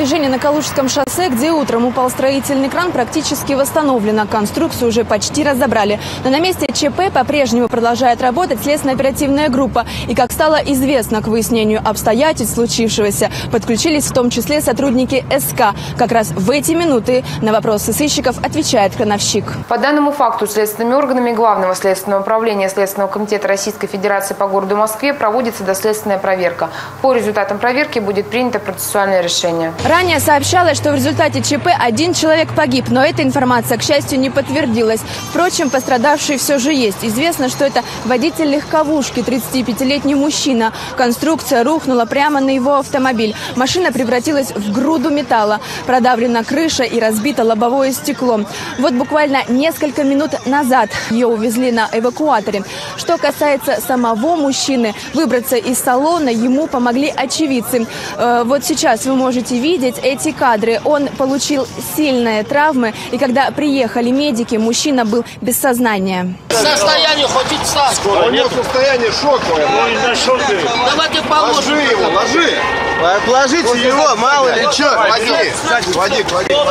движение на Калужском шоссе, где утром упал строительный кран, практически восстановлено. Конструкцию уже почти разобрали. Но на месте ЧП по-прежнему продолжает работать следственно-оперативная группа. И, как стало известно, к выяснению обстоятельств случившегося подключились в том числе сотрудники СК. Как раз в эти минуты на вопросы сыщиков отвечает крановщик. По данному факту следственными органами Главного следственного управления Следственного комитета Российской Федерации по городу Москве проводится доследственная проверка. По результатам проверки будет принято процессуальное решение. Ранее сообщалось, что в результате ЧП один человек погиб, но эта информация, к счастью, не подтвердилась. Впрочем, пострадавший все же есть. Известно, что это водитель легковушки, 35-летний мужчина. Конструкция рухнула прямо на его автомобиль. Машина превратилась в груду металла. Продавлена крыша и разбито лобовое стекло. Вот буквально несколько минут назад ее увезли на эвакуаторе. Что касается самого мужчины, выбраться из салона ему помогли очевидцы. Вот сейчас вы можете видеть эти кадры. Он получил сильные травмы, и когда приехали медики, мужчина был без сознания. Состояние хочет встать. У него состояние шоковое. Давайте положим. Ложи его, ложи. Положите его, мало ли что. Води.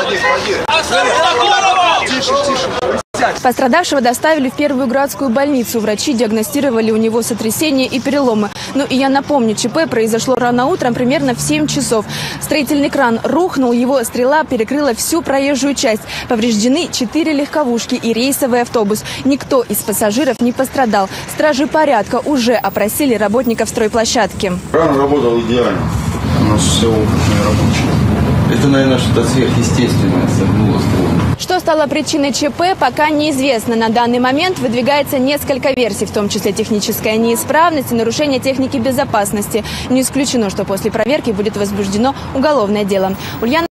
Тише. Пострадавшего доставили в Первую городскую больницу. Врачи диагностировали у него сотрясение и переломы. Ну и я напомню, ЧП произошло рано утром, примерно в 7 часов. Строительный кран рухнул, его стрела перекрыла всю проезжую часть. Повреждены 4 легковушки и рейсовый автобус. Никто из пассажиров не пострадал. Стражи порядка уже опросили работников стройплощадки. Кран работал идеально. У нас все опытные рабочие. Это, наверное, что-то сверхъестественное согнуло ствол. Что стало причиной ЧП, пока неизвестно. На данный момент выдвигается несколько версий, в том числе техническая неисправность и нарушение техники безопасности. Не исключено, что после проверки будет возбуждено уголовное дело. Ульяна